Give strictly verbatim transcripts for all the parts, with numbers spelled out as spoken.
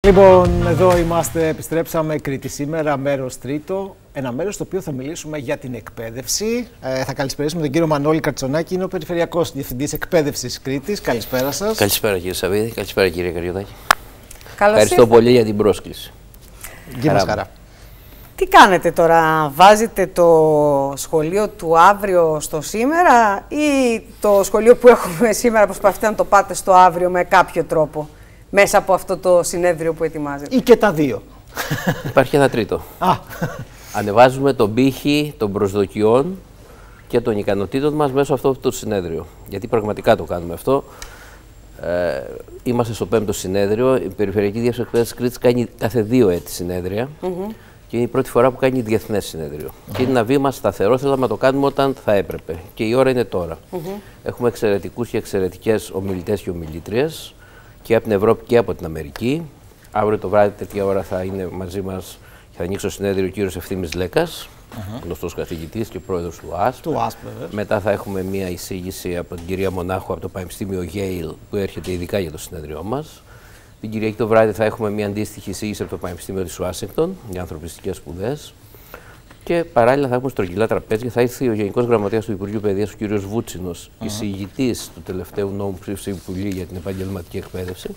Λοιπόν, εδώ είμαστε, επιστρέψαμε Κρήτη σήμερα, μέρος τρίτο. Ένα μέρος στο οποίο θα μιλήσουμε για την εκπαίδευση. Ε, θα καλησπερίσουμε τον κύριο Μανώλη Καρτσονάκη, είναι ο Περιφερειακός Διευθυντής Εκπαίδευσης Κρήτης. Καλησπέρα σας. Καλησπέρα κύριε Σαββίδη, καλησπέρα κύριε Καριωτάκη. Καλώς Ευχαριστώ ήρθα. πολύ για την πρόσκληση. Γεια μας χαρά. Τι κάνετε τώρα, βάζετε το σχολείο του αύριο στο σήμερα ή το σχολείο που έχουμε σήμερα προσπαθείτε να το πάτε στο αύριο με κάποιο τρόπο, μέσα από αυτό το συνέδριο που ετοιμάζετε? Ή και τα δύο. Υπάρχει ένα τρίτο. Α. Ανεβάζουμε τον πύχη των προσδοκιών και των ικανοτήτων μας μέσω αυτού του συνέδριου. Γιατί πραγματικά το κάνουμε αυτό. Ε, είμαστε στο πέμπτο συνέδριο. Η Περιφερειακή Διεύθυνση Εκπαίδευσης Κρήτης κάνει κάθε δύο έτη συνέδρια. Mm-hmm. Και είναι η πρώτη φορά που κάνει διεθνές συνέδριο. Mm-hmm. Και είναι ένα βήμα σταθερό, θέλαμε να το κάνουμε όταν θα έπρεπε. Και η ώρα είναι τώρα. Mm-hmm. Έχουμε εξαιρετικούς και εξαιρετικές ομιλητές και ομιλήτριες και από την Ευρώπη και από την Αμερική. Αύριο το βράδυ, τέτοια ώρα, θα είναι μαζί μας και θα ανοίξει το συνέδριο ο κύριος Ευθύμης Λέκας, mm-hmm. γνωστός καθηγητής και πρόεδρος του ΟΑΣΠ. Του ΟΑΣΠ, Μετά θα έχουμε μία εισήγηση από την κυρία Μονάχου από το Πανεπιστήμιο Yale, που έρχεται ειδικά για το συνέδριό μας. Την Κυριακή το βράδυ θα έχουμε μία αντίστοιχη εισήγηση από το Πανεπιστήμιο της Ουάσιγκτον για ανθρωπιστικές σπουδές. Και παράλληλα θα έχουμε στρογγυλά τραπέζια. Θα έρθει ο Γενικός Γραμματέας του Υπουργείου Παιδείας, ο κ. Βούτσινος, mm-hmm. εισηγητής του τελευταίου νόμου που ψήφισε η Βουλή για την επαγγελματική εκπαίδευση.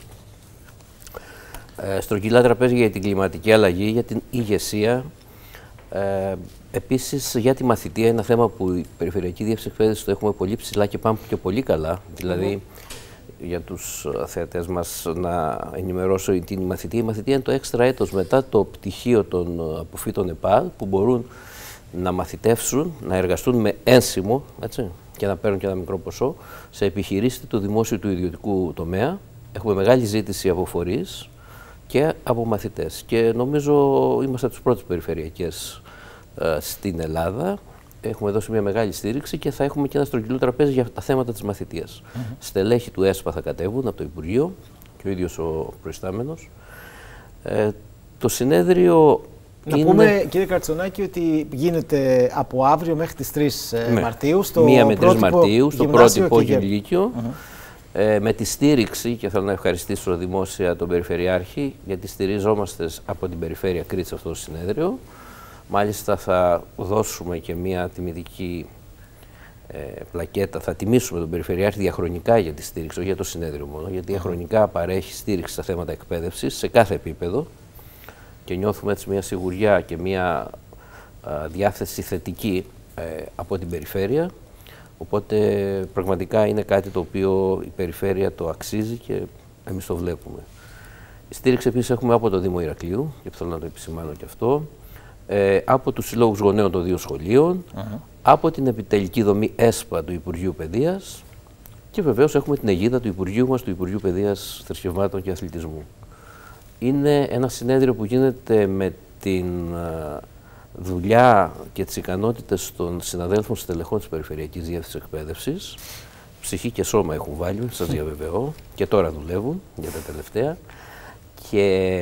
Ε, στρογγυλά τραπέζια για την κλιματική αλλαγή, για την ηγεσία. Ε, Επίσης για τη μαθητεία, ένα θέμα που η Περιφερειακή Διεύθυνση Εκπαίδευσης το έχουμε πολύ ψηλά και πάμε και πολύ καλά. Δηλαδή, mm-hmm. για τους θεατές μας να ενημερώσω την μαθητεία. Η μαθητεία είναι το έξτρα έτος μετά το πτυχίο των αποφύτων ΕΠΑΛ που μπορούν να μαθητεύσουν, να εργαστούν με ένσημο, έτσι, και να παίρνουν και ένα μικρό ποσό σε επιχειρήσεις του δημόσιου του ιδιωτικού τομέα. Έχουμε μεγάλη ζήτηση από φορείς και από μαθητές. Και νομίζω είμαστε από τις πρώτες περιφερειακές ε, στην Ελλάδα. Έχουμε δώσει μια μεγάλη στήριξη και θα έχουμε και ένα στρογγυλό τραπέζι για τα θέματα της μαθητείας. Mm-hmm. Στελέχη του ΕΣΠΑ θα κατέβουν από το Υπουργείο και ο ίδιος ο προϊστάμενος. Ε, το συνέδριο. Να είναι... πούμε, κύριε Καρτσονάκη, ότι γίνεται από αύριο μέχρι τις τρεις ναι. Μαρτίου στο μία με τρεις Μαρτίου, στο πρότυπο Λύκειο. Mm-hmm. Ε, με τη στήριξη, και θέλω να ευχαριστήσω δημόσια τον Περιφερειάρχη, γιατί στηριζόμαστε από την Περιφέρεια Κρήτης σε αυτό το συνέδριο. Μάλιστα θα δώσουμε και μια τιμητική ε, πλακέτα, θα τιμήσουμε τον Περιφερειάρχη διαχρονικά για τη στήριξη, όχι για το συνέδριο μόνο, γιατί διαχρονικά παρέχει στήριξη στα θέματα εκπαίδευσης σε κάθε επίπεδο και νιώθουμε έτσι μια σιγουριά και μια α, διάθεση θετική ε, από την Περιφέρεια. Οπότε πραγματικά είναι κάτι το οποίο η Περιφέρεια το αξίζει και εμείς το βλέπουμε. Η στήριξη επίσης έχουμε από το Δήμο Ηρακλείου, και θέλω να το επισημάνω και αυτό, ε, από τους συλλόγους γονέων των δύο σχολείων, uh-huh. από την επιτελική δομή ΕΣΠΑ του Υπουργείου Παιδείας και βεβαίως έχουμε την αιγίδα του Υπουργείου μας, του Υπουργείου Παιδείας, Θρησκευμάτων και Αθλητισμού. Είναι ένα συνέδριο που γίνεται με την δουλειά και τις ικανότητες των συναδέλφων στελεχών της Περιφερειακής Διεύθυνσης Εκπαίδευσης. Ψυχή και σώμα έχουν βάλει, σας διαβεβαιώ, και τώρα δουλεύουν για τα τελευταία. Και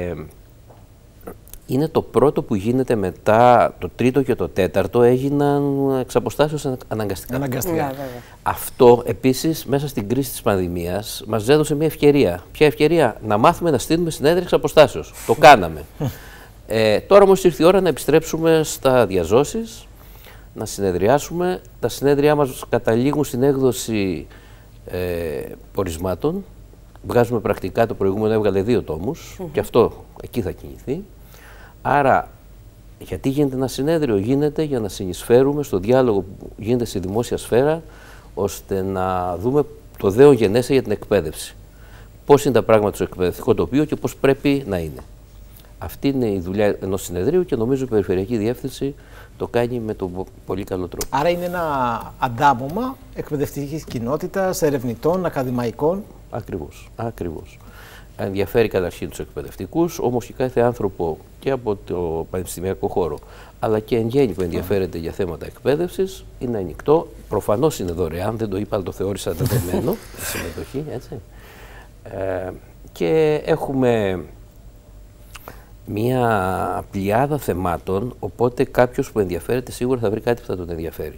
είναι το πρώτο που γίνεται μετά, το τρίτο και το τέταρτο έγιναν εξ αποστάσεως αναγκαστικά. Αναγκαστικά. Αυτό επίσης μέσα στην κρίση της πανδημίας μας έδωσε μια ευκαιρία. Ποια ευκαιρία? Να μάθουμε να στείλουμε συνέδρια εξ αποστάσεως. Το κάναμε. Ε, τώρα όμως ήρθε η ώρα να επιστρέψουμε στα διαζώσεις, να συνεδριάσουμε. Τα συνέδριά μας καταλήγουν στην έκδοση ε, πορισμάτων. Βγάζουμε πρακτικά, το προηγούμενο έβγαλε δύο τόμους mm-hmm. και αυτό εκεί θα κινηθεί. Άρα, γιατί γίνεται ένα συνέδριο? Γίνεται για να συνεισφέρουμε στο διάλογο που γίνεται στη δημόσια σφαίρα, ώστε να δούμε το δέον γενέσαι για την εκπαίδευση. Πώς είναι τα πράγματα στο εκπαιδευτικό τοπίο και πώς πρέπει να είναι. Αυτή είναι η δουλειά ενός συνεδρίου και νομίζω η Περιφερειακή Διεύθυνση το κάνει με τον πολύ καλό τρόπο. Άρα είναι ένα αντάμωμα εκπαιδευτικής κοινότητας, ερευνητών, ακαδημαϊκών. Ακριβώς, ακριβώς. Ενδιαφέρει καταρχήν τους εκπαιδευτικούς, όμως και κάθε άνθρωπο και από το πανεπιστημιακό χώρο, αλλά και εν γέννη που ενδιαφέρεται για θέματα εκπαίδευσης, είναι ανοιχτό. Προφανώς είναι δωρεάν, δεν το είπα, αλλά το θεώρησα δεδομένο, η συμμετοχή, έτσι. Ε, και έχουμε μία πλειάδα θεμάτων, οπότε κάποιος που ενδιαφέρεται σίγουρα θα βρει κάτι που θα τον ενδιαφέρει.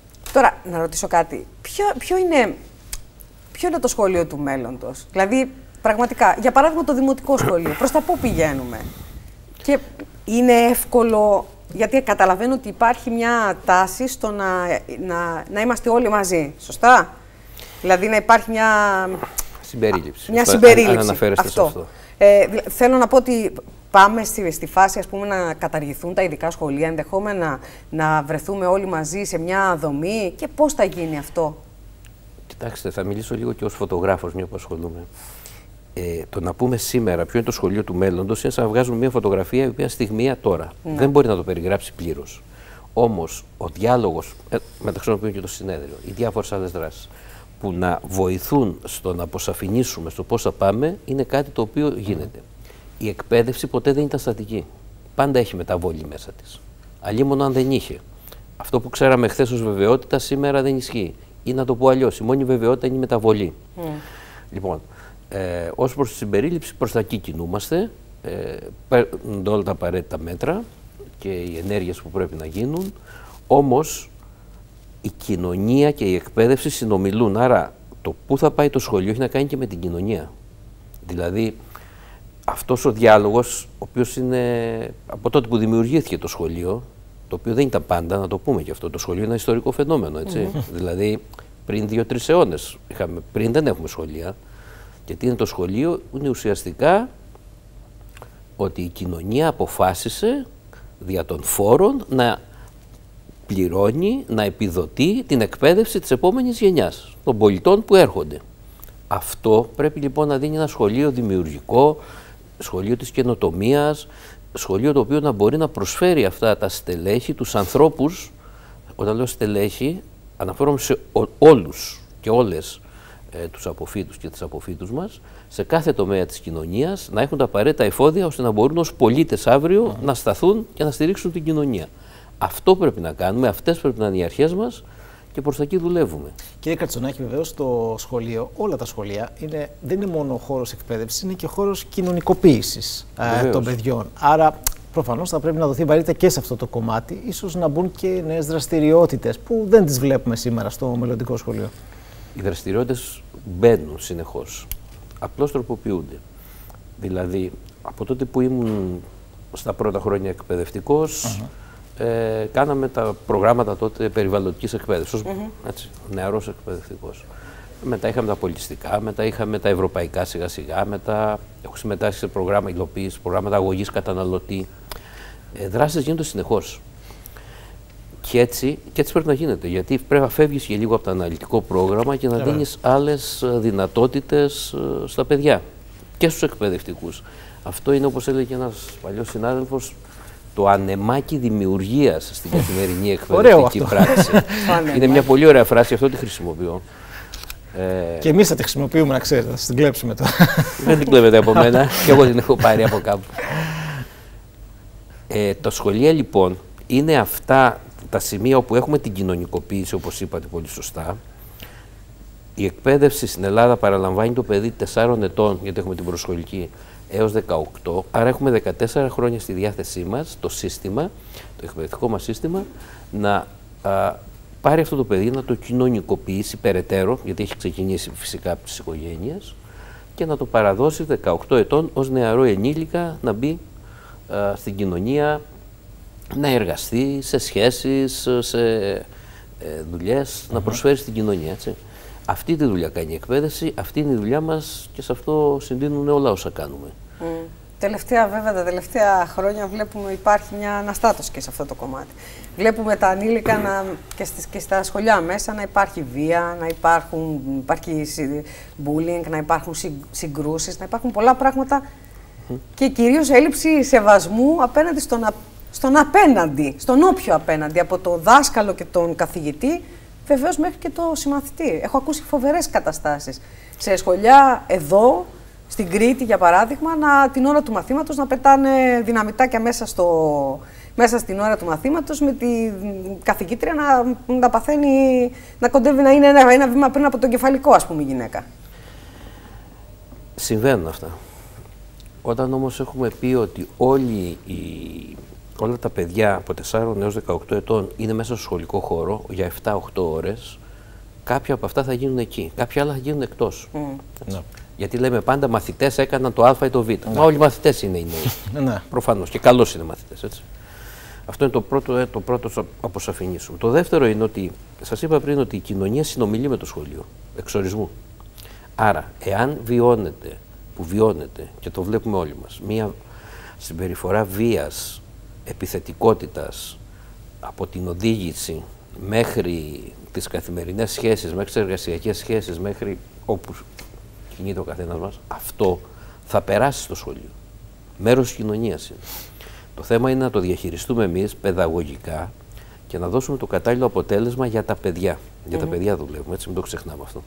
Τώρα, να ρωτήσω κάτι. Ποιο, ποιο, είναι, ποιο είναι το σχολείο του μέλλοντος? Δηλαδή, Πραγματικά. Για παράδειγμα, το δημοτικό σχολείο. Προς τα πού πηγαίνουμε? Και είναι εύκολο, γιατί καταλαβαίνω ότι υπάρχει μια τάση στο να, να, να είμαστε όλοι μαζί. Σωστά? Δηλαδή να υπάρχει μια συμπερίληψη. Μια αυτό, συμπερίληψη. Αν αναφέρεστε αυτό. σε αυτό. Ε, θέλω να πω ότι πάμε στη, στη φάση, ας πούμε, να καταργηθούν τα ειδικά σχολεία, ενδεχόμενα να βρεθούμε όλοι μαζί σε μια δομή, και πώς θα γίνει αυτό? Κοιτάξτε, θα μιλήσω λίγο και ως φωτογράφος, μια που ασχολούμαι. Ε, το να πούμε σήμερα ποιο είναι το σχολείο του μέλλοντος είναι σαν να βγάζουμε μια φωτογραφία η οποία στιγμία τώρα. Ναι. Δεν μπορεί να το περιγράψει πλήρως. Όμως ο διάλογος, ε, μεταξύ των οποίων και το συνέδριο, οι διάφορες άλλες δράσεις που να βοηθούν στο να αποσαφηνίσουμε στο πώς θα πάμε, είναι κάτι το οποίο γίνεται. Η εκπαίδευση ποτέ δεν ήταν στατική. Πάντα έχει μεταβολή μέσα της. Αλλήμον αν δεν είχε. Αυτό που ξέραμε χθες ως βεβαιότητα σήμερα δεν ισχύει. Ή να το πω αλλιώς, η μόνη βεβαιότητα είναι η μεταβολή. Mm. Λοιπόν, ε, ως προς τη συμπερίληψη, προς τα εκεί κινούμαστε, ε, παίρνουν όλα τα απαραίτητα μέτρα και οι ενέργειες που πρέπει να γίνουν, όμως η κοινωνία και η εκπαίδευση συνομιλούν. Άρα το πού θα πάει το σχολείο έχει να κάνει και με την κοινωνία. Δηλαδή, αυτός ο διάλογος, ο οποίος είναι από τότε που δημιουργήθηκε το σχολείο, το οποίο δεν ήταν πάντα, να το πούμε και αυτό, το σχολείο είναι ένα ιστορικό φαινόμενο, έτσι. Mm-hmm. Δηλαδή, πριν δύο-τρεις αιώνες, είχαμε, πριν δεν έχουμε σχολεία. Και τι είναι το σχολείο? Είναι ουσιαστικά ότι η κοινωνία αποφάσισε δια των φόρων να πληρώνει, να επιδοτεί την εκπαίδευση της επόμενης γενιάς, των πολιτών που έρχονται. Αυτό πρέπει λοιπόν να δίνει ένα σχολείο δημιουργικό, σχολείο της καινοτομίας, σχολείο το οποίο να μπορεί να προσφέρει αυτά τα στελέχη, τους ανθρώπους. Όταν λέω στελέχη, αναφέρομαι σε όλους και όλες ε, τους αποφύτους και τις αποφύτους μας, σε κάθε τομέα της κοινωνίας, να έχουν τα απαραίτητα εφόδια ώστε να μπορούν ως πολίτες αύριο mm. να σταθούν και να στηρίξουν την κοινωνία. Αυτό πρέπει να κάνουμε, αυτές πρέπει να είναι οι αρχές μας και προς τα εκεί δουλεύουμε. Κύριε Κατσονάκη, βεβαίως το σχολείο, όλα τα σχολεία, είναι, δεν είναι μόνο ο χώρος εκπαίδευσης, είναι και ο χώρος κοινωνικοποίησης ε, των παιδιών. Άρα, προφανώς θα πρέπει να δοθεί βαρύτητα και σε αυτό το κομμάτι, ίσως να μπουν και νέες δραστηριότητες που δεν τις βλέπουμε σήμερα στο μελλοντικό σχολείο. Οι δραστηριότητες μπαίνουν συνεχώς, απλώς τροποποιούνται. Δηλαδή, από τότε που ήμουν στα πρώτα χρόνια εκπαιδευτικός, uh-huh. Ε, κάναμε τα προγράμματα τότε περιβαλλοντικής εκπαίδευσης, mm-hmm. έτσι, νεαρός εκπαιδευτικός. Μετά είχαμε τα πολιτιστικά, μετά είχαμε τα ευρωπαϊκά σιγά σιγά, μετά έχω συμμετάσχει σε προγράμμα υλοποίησης, προγράμματα αγωγής καταναλωτή. Ε, δράσεις γίνονται συνεχώς. Και έτσι, και έτσι πρέπει να γίνεται, γιατί πρέπει να φεύγεις και λίγο από το αναλυτικό πρόγραμμα και να yeah. δίνεις άλλες δυνατότητες στα παιδιά και στους εκπαιδευτικούς. Αυτό είναι, όπως έλεγε ένας παλιός συνάδελφος, το ανεμάκι δημιουργίας στην καθημερινή εκπαιδευτική πράξη. Είναι μια πολύ ωραία φράση, αυτό τη χρησιμοποιώ. Ε... Και εμείς θα τη χρησιμοποιούμε, να ξέρετε, θα την κλέψουμε τώρα. Δεν την κλέβετε από μένα, και εγώ την έχω πάρει από κάπου. Ε, τα σχολεία λοιπόν είναι αυτά τα σημεία όπου έχουμε την κοινωνικοποίηση, όπως είπατε πολύ σωστά. Η εκπαίδευση στην Ελλάδα παραλαμβάνει το παιδί τεσσάρων ετών, γιατί έχουμε την προσχολική, έως δεκαοκτώ, άρα έχουμε δεκατέσσερα χρόνια στη διάθεσή μας το σύστημα, το εκπαιδευτικό μας σύστημα, να α, πάρει αυτό το παιδί, να το κοινωνικοποιήσει περαιτέρω, γιατί έχει ξεκινήσει φυσικά από τις οικογένειες, και να το παραδώσει δεκαοκτώ ετών ως νεαρό ενήλικα να μπει α, στην κοινωνία, να εργαστεί σε σχέσεις, σε ε, δουλειές, mm-hmm. να προσφέρει στην κοινωνία, έτσι. Αυτή τη δουλειά κάνει η εκπαίδευση, αυτή είναι η δουλειά μας και σε αυτό συντείνουν όλα όσα κάνουμε. Mm. Τελευταία, βέβαια, τα τελευταία χρόνια βλέπουμε υπάρχει μια αναστάτωση και σε αυτό το κομμάτι. Βλέπουμε τα ανήλικα να, και, στις, και στα σχολεία μέσα να υπάρχει βία, να υπάρχουν, υπάρχει bullying, να υπάρχουν συγκρούσεις, να υπάρχουν πολλά πράγματα mm. και κυρίως έλλειψη σεβασμού απέναντι στον, στον απέναντι, στον όποιο απέναντι, από το δάσκαλο και τον καθηγητή, βεβαίως μέχρι και το συμμαθητή. Έχω ακούσει φοβερές καταστάσεις σε σχολεία εδώ, στην Κρήτη για παράδειγμα, να, την ώρα του μαθήματος να πετάνε δυναμητάκια μέσα, στο, μέσα στην ώρα του μαθήματος, με τη καθηγήτρια να, να παθαίνει, να κοντεύει να είναι ένα, ένα βήμα πριν από τον κεφαλικό, ας πούμε, η γυναίκα. Συμβαίνουν αυτά. Όταν όμως έχουμε πει ότι όλοι οι... όλα τα παιδιά από τεσσάρων έως δεκαοκτώ ετών είναι μέσα στο σχολικό χώρο για επτά οχτώ ώρες, κάποια από αυτά θα γίνουν εκεί, κάποια άλλα θα γίνουν εκτός. Mm. Γιατί λέμε πάντα μαθητές έκαναν το Α ή το Β. Ναι. Μα όλοι οι μαθητές είναι οι νέοι. Ναι. Προφανώς. Και καλώς είναι μαθητές. Έτσι. Αυτό είναι το πρώτο, το πρώτο να αποσαφηνίσουμε. Το δεύτερο είναι ότι, σας είπα πριν, ότι η κοινωνία συνομιλεί με το σχολείο. Εξορισμού. Άρα, εάν βιώνεται, που βιώνεται, και το βλέπουμε όλοι μας, μία συμπεριφορά βίας, επιθετικότητας, από την οδήγηση μέχρι τις καθημερινές σχέσεις, μέχρι τις εργασιακές σχέσεις, μέχρι όπου κινείται ο καθένας μας, αυτό θα περάσει στο σχολείο. Μέρος της κοινωνίας είναι. Το θέμα είναι να το διαχειριστούμε εμείς παιδαγωγικά και να δώσουμε το κατάλληλο αποτέλεσμα για τα παιδιά. Για mm-hmm. τα παιδιά δουλεύουμε, έτσι, μην το ξεχνάμε αυτό.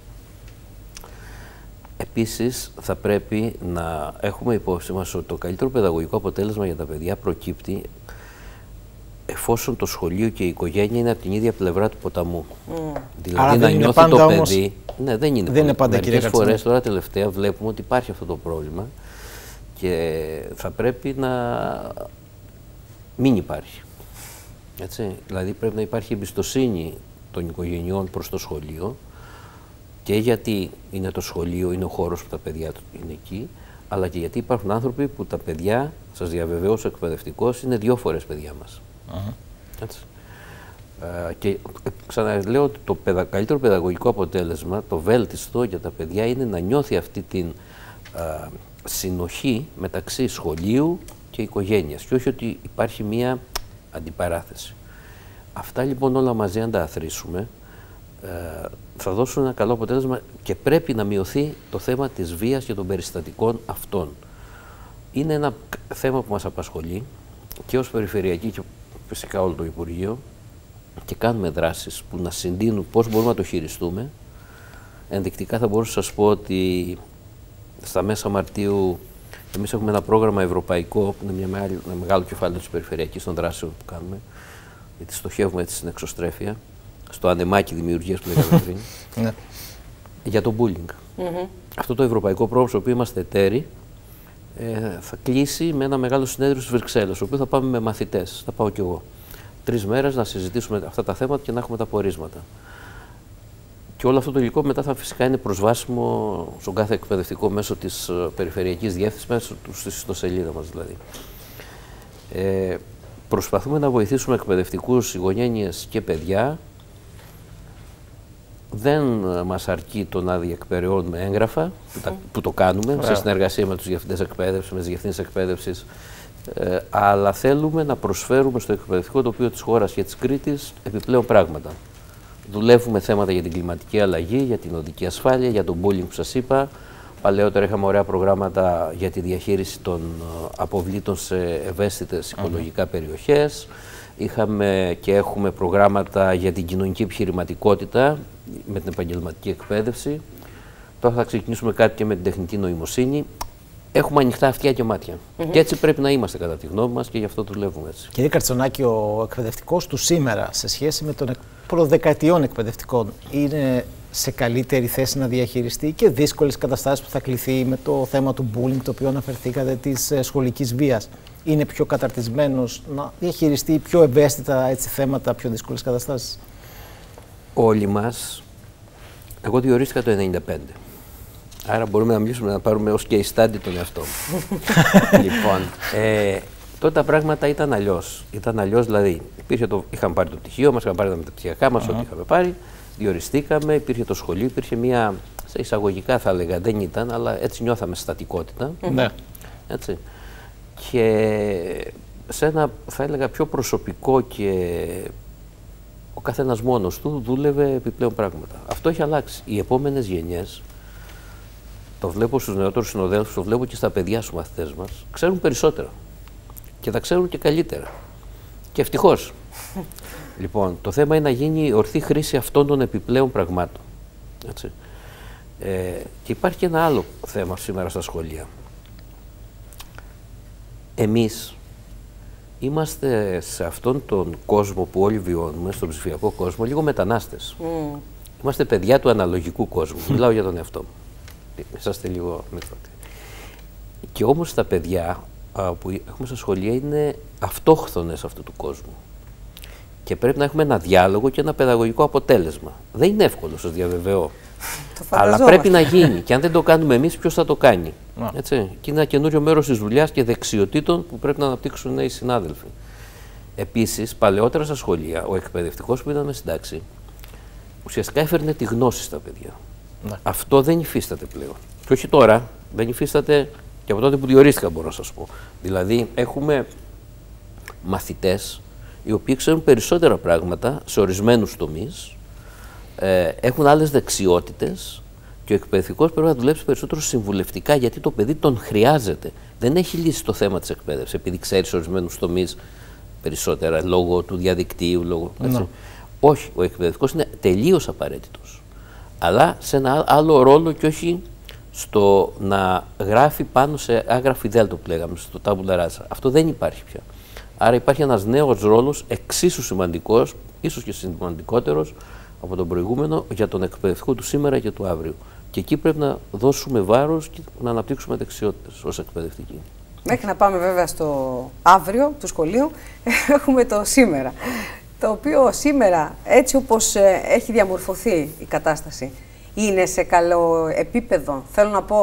Επίσης, θα πρέπει να έχουμε υπόψη μας ότι το καλύτερο παιδαγωγικό αποτέλεσμα για τα παιδιά προκύπτει εφόσον το σχολείο και η οικογένεια είναι από την ίδια πλευρά του ποταμού. Mm. Δηλαδή, άρα να νιώθει το όμως... παιδί. Ναι, δεν είναι, δεν είναι πάντα, κύριε Κατσονάκη. Μερικές φορές, τώρα τελευταία, βλέπουμε ότι υπάρχει αυτό το πρόβλημα και θα πρέπει να μην υπάρχει. Έτσι. Δηλαδή, πρέπει να υπάρχει εμπιστοσύνη των οικογενειών προς το σχολείο. Και γιατί είναι το σχολείο, είναι ο χώρος που τα παιδιά είναι εκεί, αλλά και γιατί υπάρχουν άνθρωποι που τα παιδιά, σας διαβεβαιώσω εκπαιδευτικός, είναι δύο φορές παιδιά μας. Uh-huh. Έτσι. Ε, και ξαναλέω ότι το παιδα, καλύτερο παιδαγωγικό αποτέλεσμα, το βέλτιστο για τα παιδιά είναι να νιώθει αυτή την ε, συνοχή μεταξύ σχολείου και οικογένειας και όχι ότι υπάρχει μία αντιπαράθεση. Αυτά λοιπόν όλα μαζί αν τα αθροίσουμε, ε, θα δώσουν ένα καλό αποτέλεσμα και πρέπει να μειωθεί το θέμα της βίας και των περιστατικών αυτών. Είναι ένα θέμα που μας απασχολεί και ως Περιφερειακή και φυσικά όλο το Υπουργείο και κάνουμε δράσεις που να συντείνουν πώς μπορούμε να το χειριστούμε. Ενδεικτικά θα μπορούσα να σας πω ότι στα μέσα Μαρτίου εμείς έχουμε ένα πρόγραμμα ευρωπαϊκό που είναι μια μεγάλη, ένα μεγάλο κεφάλαιο της Περιφερειακής των δράσεων που κάνουμε, γιατί στοχεύουμε έτσι στην εξωστρέφεια, στο ανεμάκι δημιουργίας που λέγαμε πριν, ναι. για το bullying. Mm-hmm. Αυτό το ευρωπαϊκό πρόγραμμα, στο οποίο είμαστε εταίροι, ε, θα κλείσει με ένα μεγάλο συνέδριο στις Βρυξέλλες, στο οποίο θα πάμε με μαθητές, θα πάω κι εγώ. Τρεις μέρες να συζητήσουμε αυτά τα θέματα και να έχουμε τα πορίσματα. Και όλο αυτό το υλικό μετά θα φυσικά είναι προσβάσιμο στον κάθε εκπαιδευτικό μέσω της uh, περιφερειακής διεύθυνσης, μέσω της ιστοσελίδα μας δηλαδή. Ε, προσπαθούμε να βοηθήσουμε εκπαιδευτικούς, οικογένειες και παιδιά. Δεν μας αρκεί το να διεκπεραιώνουμε έγγραφα, που, τα, που το κάνουμε, yeah. σε συνεργασία με τους διευθυντές εκπαίδευσης, με τις διευθύνσεις εκπαίδευσης, ε, αλλά θέλουμε να προσφέρουμε στο εκπαιδευτικό τοπίο της χώρας και της Κρήτης επιπλέον πράγματα. Δουλεύουμε θέματα για την κλιματική αλλαγή, για την οδική ασφάλεια, για τον bullying που σας είπα. Παλαιότερα είχαμε ωραία προγράμματα για τη διαχείριση των αποβλήτων σε ευαίσθητες οικολογικά mm-hmm. περιοχές. Είχαμε και έχουμε προγράμματα για την κοινωνική επιχειρηματικότητα με την επαγγελματική εκπαίδευση. Τώρα θα ξεκινήσουμε κάτι και με την τεχνητή νοημοσύνη. Έχουμε ανοιχτά αυτιά και μάτια. Mm-hmm. Και έτσι πρέπει να είμαστε κατά τη γνώμη μας και γι' αυτό δουλεύουμε έτσι. Κύριε Καρτσονάκη, ο εκπαιδευτικός του σήμερα σε σχέση με τον προδεκαετιών εκπαιδευτικών είναι σε καλύτερη θέση να διαχειριστεί και δύσκολες καταστάσεις που θα κληθεί με το θέμα του bullying, το οποίο αναφερθήκατε, της σχολικής βίας. Είναι πιο καταρτισμένος να διαχειριστεί πιο ευαίσθητα έτσι, θέματα, πιο δύσκολες καταστάσεις? Όλοι μας, εγώ διορίστηκα το ενενήντα πέντε. Άρα μπορούμε να μιλήσουμε, να πάρουμε ως case study τον εαυτό μου. Λοιπόν, ε, τότε τα πράγματα ήταν αλλιώς. Ήταν αλλιώς, δηλαδή, υπήρχε το, είχαμε πάρει το πτυχίο μας, είχαμε πάρει τα μεταπτυχιακά μας, uh-huh. ό,τι είχαμε πάρει, διοριστήκαμε, υπήρχε το σχολείο, υπήρχε μια, σε εισαγωγικά θα έλεγα, δεν ήταν, αλλά έτσι νιώθαμε στατικότητα. Ναι. Έτσι. Και σε ένα, θα έλεγα, πιο προσωπικό και ο καθένας μόνος του δούλευε επιπλέον πράγματα. Αυτό έχει αλλάξει. Οι επόμενες γενιές, το βλέπω στους νεότερους συνοδέλφους, το βλέπω και στα παιδιά στους μαθητές μας, ξέρουν περισσότερα και τα ξέρουν και καλύτερα. Και ευτυχώς. Λοιπόν, το θέμα είναι να γίνει η ορθή χρήση αυτών των επιπλέον πραγμάτων. Έτσι. Ε, και υπάρχει και ένα άλλο θέμα σήμερα στα σχολεία. Εμείς είμαστε σε αυτόν τον κόσμο που όλοι βιώνουμε, στον ψηφιακό κόσμο, λίγο μετανάστες. Mm. Είμαστε παιδιά του αναλογικού κόσμου. Μιλάω για τον εαυτό μου. Είσαστε λίγο μικρότεροι. Και όμως τα παιδιά α, που έχουμε στα σχολεία είναι αυτόχθονες αυτού του κόσμου. Και πρέπει να έχουμε ένα διάλογο και ένα παιδαγωγικό αποτέλεσμα. Δεν είναι εύκολο, σας διαβεβαιώ. Αλλά πρέπει να γίνει. Και αν δεν το κάνουμε εμείς, ποιος θα το κάνει. Έτσι. Και είναι ένα καινούριο μέρος της δουλειάς και δεξιοτήτων που πρέπει να αναπτύξουν νέοι συνάδελφοι. Επίσης, παλαιότερα στα σχολεία, ο εκπαιδευτικός που ήταν μες στην τάξη, ουσιαστικά έφερνε τη γνώση στα παιδιά. Ναι. Αυτό δεν υφίσταται πλέον. Και όχι τώρα, δεν υφίσταται και από τότε που διορίστηκα, μπορώ να σας πω. Δηλαδή, έχουμε μαθητές οι οποίοι ξέρουν περισσότερα πράγματα σε ορισμένους τομείς, ε, έχουν άλλες δεξιότητες και ο εκπαιδευτικός πρέπει να δουλέψει περισσότερο συμβουλευτικά, γιατί το παιδί τον χρειάζεται. Δεν έχει λύσει το θέμα της εκπαίδευσης, επειδή ξέρει σε ορισμένους τομείς περισσότερα, λόγω του διαδικτύου, λόγω. Έτσι. Όχι, ο εκπαιδευτικός είναι τελείως απαραίτητος. Αλλά σε ένα άλλο ρόλο και όχι στο να γράφει πάνω σε άγραφη δέλτα που λέγαμε, στο τάμπουλα ράσα. Αυτό δεν υπάρχει πια. Άρα υπάρχει ένας νέος ρόλος εξίσου σημαντικός, ίσως και σημαντικότερος από τον προηγούμενο, για τον εκπαιδευτικό του σήμερα και του αύριο. Και εκεί πρέπει να δώσουμε βάρος και να αναπτύξουμε δεξιότητες ως εκπαιδευτικοί. Μέχρι να πάμε βέβαια στο αύριο του σχολείου, έχουμε το σήμερα. Το οποίο σήμερα, έτσι όπως έχει διαμορφωθεί η κατάσταση, είναι σε καλό επίπεδο. Θέλω να πω,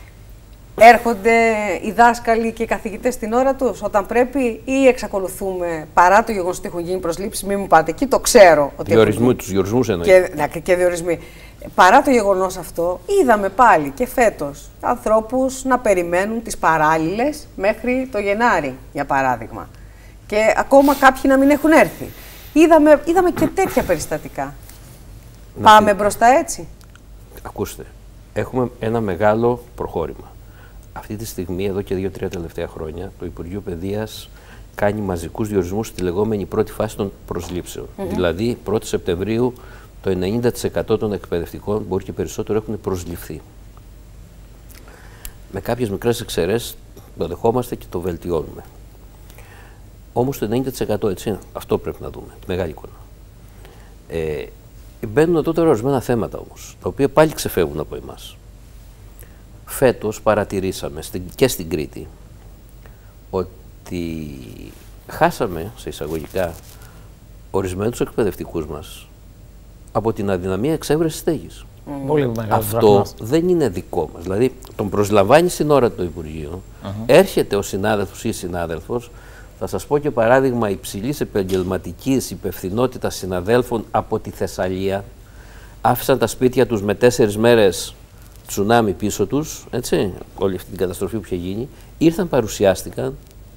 έρχονται οι δάσκαλοι και οι καθηγητές στην ώρα τους όταν πρέπει, ή εξακολουθούμε, παρά το γεγονός ότι έχουν γίνει προσλήψεις, μην μου πάτε εκεί, το ξέρω. Ότι διορισμού, τους διορισμούς εννοεί. Και, και διορισμοί. Παρά το γεγονός αυτό, είδαμε πάλι και φέτος ανθρώπους να περιμένουν τις παράλληλες μέχρι το Γενάρη, για παράδειγμα. Και ακόμα κάποιοι να μην έχουν έρθει. Είδαμε, είδαμε και τέτοια περιστατικά. Να Πάμε πει... μπροστά έτσι. Ακούστε, έχουμε ένα μεγάλο προχώρημα. Αυτή τη στιγμή, εδώ και δύο-τρία τελευταία χρόνια, το Υπουργείο Παιδείας κάνει μαζικούς διορισμούς στη λεγόμενη πρώτη φάση των προσλήψεων. Mm-hmm. Δηλαδή, πρώτη Σεπτεμβρίου, το ενενήντα τοις εκατό των εκπαιδευτικών, μπορεί και περισσότερο, έχουν προσληφθεί. Με κάποιες μικρές εξαιρέσεις το δεχόμαστε και το βελτιώνουμε. Όμως το ενενήντα τοις εκατό, έτσι, αυτό πρέπει να δούμε, τη μεγάλη εικόνα. Ε, μπαίνουν τότε ορισμένα θέματα όμως, τα οποία πάλι ξεφεύγουν από εμάς. Φέτος παρατηρήσαμε στην, και στην Κρήτη ότι χάσαμε, σε εισαγωγικά, ορισμένους εκπαιδευτικούς μας από την αδυναμία εξέβρεσης στέγης. Mm. Αυτό δεν είναι δικό μας. Δηλαδή, τον προσλαμβάνει στην ώρα το Υπουργείο, uh-huh. έρχεται ο συνάδελφος ή η συνάδελφος. Θα σας πω και παράδειγμα υψηλής επαγγελματικής υπευθυνότητας συναδέλφων από τη Θεσσαλία. Άφησαν τα σπίτια τους με τέσσερις μέρες τσουνάμι πίσω τους, έτσι, όλη αυτή την καταστροφή που είχε γίνει. Ήρθαν, παρουσιάστηκαν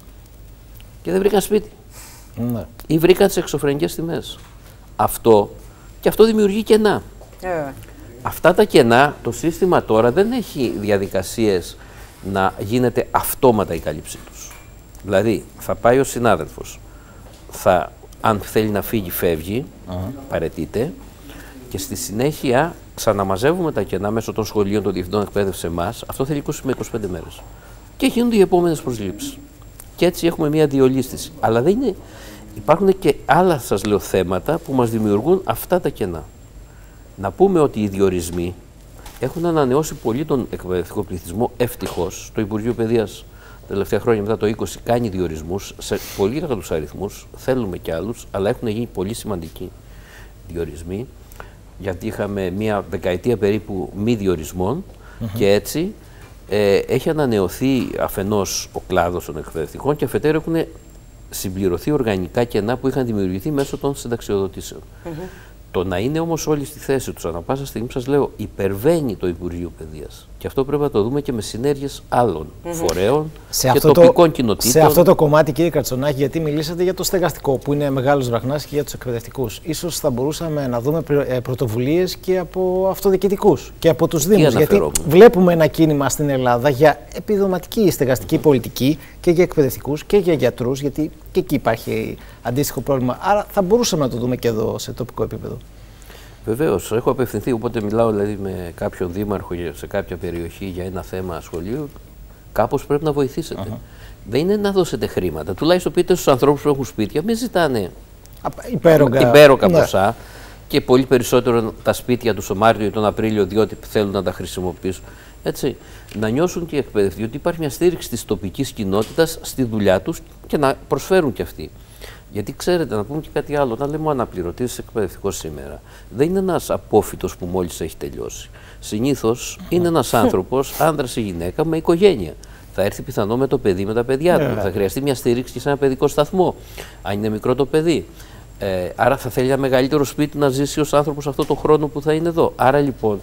και δεν βρήκαν σπίτι. Mm. Ή βρήκαν τις εξωφρενικές τιμές. Αυτό και αυτό δημιουργεί κενά. Yeah. Αυτά τα κενά, το σύστημα τώρα δεν έχει διαδικασίες να γίνεται αυτόματα η κάλυψή τους. Δηλαδή, θα πάει ο συνάδελφος, θα, αν θέλει να φύγει, φεύγει, uh-huh. παραιτείται, και στη συνέχεια ξαναμαζεύουμε τα κενά μέσω των σχολείων των διευθυντών εκπαίδευση σε εμάς. Αυτό θέλει είκοσι με είκοσι πέντε μέρες. Και γίνονται οι επόμενες προσλήψεις. Και έτσι έχουμε μια διολίσθηση. Αλλά δεν είναι, υπάρχουν και άλλα, σας λέω, θέματα που μας δημιουργούν αυτά τα κενά. Να πούμε ότι οι διορισμοί έχουν ανανεώσει πολύ τον εκπαιδευτικό πληθυσμό, ευτυχώς. Το Υπουργείο Παιδείας τα τελευταία χρόνια, μετά το είκοσι, κάνει διορισμούς σε πολύ καλούς αριθμούς. Θέλουμε κι άλλους, αλλά έχουν γίνει πολύ σημαντικοί διορισμοί. Γιατί είχαμε μία δεκαετία περίπου μη διορισμών mm-hmm. και έτσι ε, έχει ανανεωθεί αφενός ο κλάδος των εκπαιδευτικών και αφετέρου έχουν συμπληρωθεί οργανικά κενά που είχαν δημιουργηθεί μέσω των συνταξιοδοτήσεων. Mm-hmm. Το να είναι όμως όλοι στη θέση τους, ανά πάσα στιγμή, σας λέω, υπερβαίνει το Υπουργείο Παιδείας. Και αυτό πρέπει να το δούμε και με συνέργειες άλλων mm-hmm. φορέων σε και τοπικών το, κοινοτήτων. Σε αυτό το κομμάτι, κύριε Καρτσονάκη, γιατί μιλήσατε για το στεγαστικό, που είναι μεγάλος βραχνάς, και για τους εκπαιδευτικούς. Ίσως θα μπορούσαμε να δούμε πρωτοβουλίες και από αυτοδιοικητικούς και από τους Δήμους. Γιατί βλέπουμε ένα κίνημα στην Ελλάδα για επιδοματική στεγαστική mm-hmm. πολιτική και για εκπαιδευτικούς και για γιατρούς, γιατί και εκεί υπάρχει αντίστοιχο πρόβλημα. Άρα θα μπορούσαμε να το δούμε και εδώ σε τοπικό επίπεδο. Βεβαίως, έχω απευθυνθεί, οπότε μιλάω δηλαδή με κάποιον δήμαρχο σε κάποια περιοχή για ένα θέμα σχολείου, κάπως πρέπει να βοηθήσετε. Uh-huh. Δεν είναι να δώσετε χρήματα. Τουλάχιστον πείτε στους ανθρώπους που έχουν σπίτια, μην ζητάνε υπέρογκα, υπέρογκα ναι. ποσά και πολύ περισσότερο τα σπίτια τους τον Μάρτιο ή τον Απρίλιο, διότι θέλουν να τα χρησιμοποιήσουν. Έτσι, να νιώσουν και οι εκπαιδευτικοί ότι υπάρχει μια στήριξη της τοπικής κοινότητας στη δουλειά τους και να προσφέρουν κι αυτοί. Γιατί ξέρετε, να πούμε και κάτι άλλο. Όταν λέμε αναπληρωτής εκπαιδευτικός σήμερα, δεν είναι ένας απόφοιτος που μόλις έχει τελειώσει. Συνήθως είναι ένας άνθρωπος, άνδρας ή γυναίκα, με οικογένεια. Θα έρθει πιθανό με το παιδί, με τα παιδιά του. Yeah. Θα χρειαστεί μια στήριξη και σε ένα παιδικό σταθμό, αν είναι μικρό το παιδί. Ε, άρα θα θέλει ένα μεγαλύτερο σπίτι να ζήσει ως άνθρωπος αυτό το χρόνο που θα είναι εδώ. Άρα λοιπόν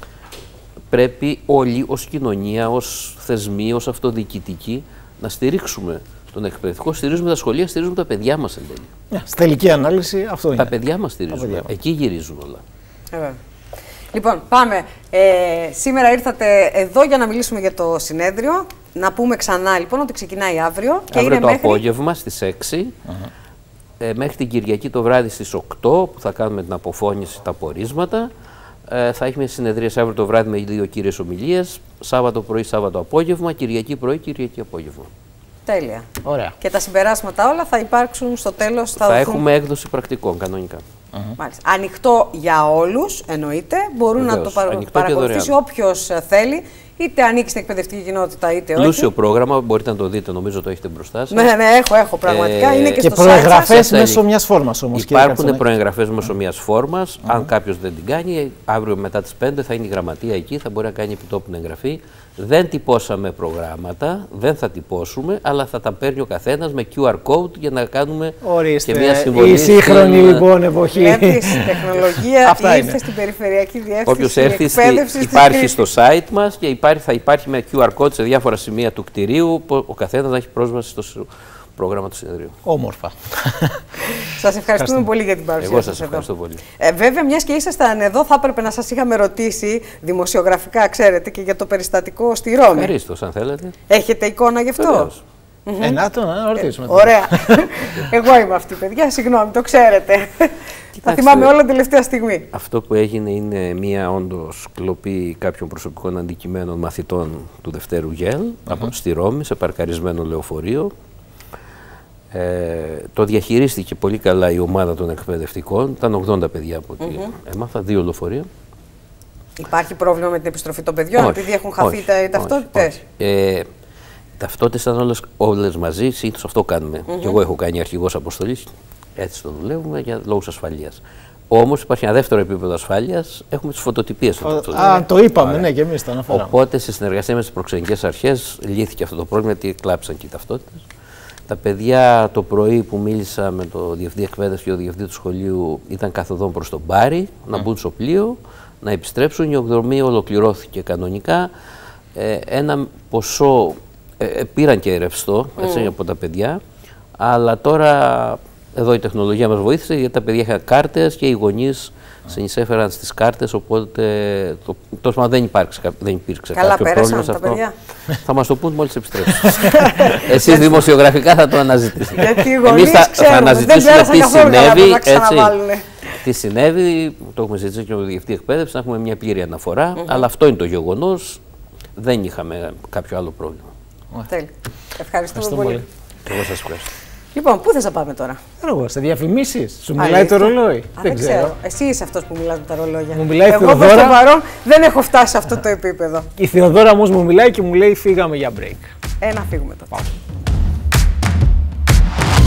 πρέπει όλοι ως κοινωνία, ως θεσμοί, ως αυτοδιοικητικοί να στηρίξουμε τον εκπαιδευτικό, στηρίζουμε τα σχολεία, στηρίζουμε τα παιδιά μας εν τέλει. Yeah, στη τελική ανάλυση αυτό είναι. Τα παιδιά μας στηρίζουμε. Εκεί γυρίζουν όλα. Yeah. Λοιπόν, πάμε. Ε, σήμερα ήρθατε εδώ για να μιλήσουμε για το συνέδριο. Να πούμε ξανά λοιπόν ότι ξεκινάει αύριο. Και αύριο είναι το μέχρι... απόγευμα στις έξι. Uh-huh. ε, μέχρι την Κυριακή το βράδυ στις οκτώ που θα κάνουμε την αποφώνηση, τα πορίσματα. Ε, θα έχει μια συνεδρίαση αύριο το βράδυ με δύο κύριες ομιλίες. Σάββατο πρωί, Σάββατο απόγευμα. Κυριακή πρωί, Κυριακή απόγευμα. Τέλεια. Ωραία. Και τα συμπεράσματα όλα θα υπάρξουν στο τέλος. Θα, θα δοθούν... έχουμε έκδοση πρακτικών κανονικά. Uh-huh. Μάλιστα. Ανοιχτό για όλους, εννοείται. Μπορούν Βεβαίως. να το παρα... παρακολουθήσει όποιος θέλει, είτε ανήκει στην εκπαιδευτική κοινότητα, είτε όχι. Πλούσιο πρόγραμμα, μπορείτε να το δείτε, νομίζω το έχετε μπροστά σας. Ναι, ναι, έχω, έχω πραγματικά. Ε... Είναι και, και στο προεγγραφές μέσω μιας φόρμας όμως. Υπάρχουν προεγγραφές μέσω μιας φόρμας. Mm-hmm. Αν κάποιος δεν την κάνει, αύριο μετά τις πέντε θα είναι η γραμματεία εκεί, θα μπορεί να κάνει επιτόπου εγγραφή. Δεν τυπώσαμε προγράμματα, δεν θα τυπώσουμε, αλλά θα τα παίρνει ο καθένας με κιου αρ code για να κάνουμε Ορίστε, και μια συμβολή. Η σύγχρονη στην... λοιπόν εποχή. Βλέπεις, η τεχνολογία ήρθε στην περιφερειακή διεύθυνση. Όποιος έρθει, στη, υπάρχει στο site μας και υπάρχει, θα υπάρχει με κιου αρ code σε διάφορα σημεία του κτηρίου, που ο καθένας να έχει πρόσβαση στο πρόγραμμα του συνεδρίου. Όμορφα. Σας ευχαριστούμε πολύ για την παρουσία Εγώ σας σας ευχαριστώ εδώ. πολύ. Ε, βέβαια, μιας και ήσασταν εδώ, θα έπρεπε να σας είχαμε ρωτήσει δημοσιογραφικά, ξέρετε, και για το περιστατικό στη Ρώμη. Ευχαριστώ, αν θέλετε. Έχετε εικόνα γι' αυτό? Mm-hmm. Ε, να το να ρωτήσουμε. Ε, ωραία. Εγώ είμαι αυτή, παιδιά, συγγνώμη, το ξέρετε. Θα θυμάμαι όλα τελευταία στιγμή. Αυτό που έγινε είναι μία όντως κλοπή κάποιων προσωπικών αντικειμένων μαθητών του Δευτέρου ΓΕΛ mm-hmm. από στη Ρώμη, σε παρκαρισμένο λεωφορείο. Ε, το διαχειρίστηκε πολύ καλά η ομάδα των εκπαιδευτικών. Ήταν ογδόντα παιδιά από ό,τι mm-hmm. έμαθα, δύο λεωφορεία. Υπάρχει πρόβλημα με την επιστροφή των παιδιών, όχι, επειδή έχουν χαθεί όχι, τα, οι ταυτότητες? Ε, ταυτότητες ήταν όλες, όλες μαζί, συνήθως αυτό κάνουμε. Mm-hmm. Και εγώ έχω κάνει αρχηγός αποστολής, έτσι το δουλεύουμε για λόγους ασφαλείας. Όμως υπάρχει ένα δεύτερο επίπεδο ασφάλειας, έχουμε τις φωτοτυπίες. Oh, α, το είπαμε, Άρα. ναι, και εμείς το αναφέραμε. Οπότε, σε συνεργασία με τις προξενικές αρχές, λύθηκε αυτό το πρόβλημα, γιατί κλάψαν και οι ταυτότητες. Τα παιδιά το πρωί που μίλησα με το διευθυντή εκπαίδευση και το διευθυντή του σχολείου ήταν καθοδόν προς τον Μπάρι, mm. να μπουν στο πλοίο, να επιστρέψουν. Η οδρομία ολοκληρώθηκε κανονικά. Ε, ένα ποσό ε, ε, πήραν και ρευστό έτσι, mm. από τα παιδιά, αλλά τώρα εδώ η τεχνολογία μας βοήθησε γιατί τα παιδιά είχαν κάρτες και οι γονείς mm. συνεισέφεραν στις κάρτες, οπότε το, τόσο δεν, υπάρξε, δεν υπήρξε Καλά, κάποιο πρόβλημα σε αυτό. Παιδιά. Θα μας το πούν μόλις επιστρέψουν. Εσείς δημοσιογραφικά θα το αναζητήσετε. Γιατί οι γονείς θα, θα αναζητήσουμε τι συνέβη, έτσι, τι συνέβη, το έχουμε συζητήσει και με τον διευθυντή εκπαίδευση, να έχουμε μια πλήρη αναφορά, mm-hmm. αλλά αυτό είναι το γεγονός, δεν είχαμε κάποιο άλλο πρόβλημα. Τέλεια. Ευχαριστούμε πολύ. πολύ. Εγώ σας ευχαριστώ. Λοιπόν, πού θες να πάμε τώρα? Εγώ, σε διαφημίσεις. Σου μιλάει Αλήθεια. το ρολόι. Α, δεν ξέρω. ξέρω. Εσύ είσαι αυτός που μιλάς με τα ρολόγια. Μου μιλάει Εγώ προς το παρόν δεν έχω φτάσει σε αυτό το επίπεδο. Η Θεοδόρα όμως μου μιλάει και μου λέει φύγαμε για break. Ε, να φύγουμε τότε. Πάμε.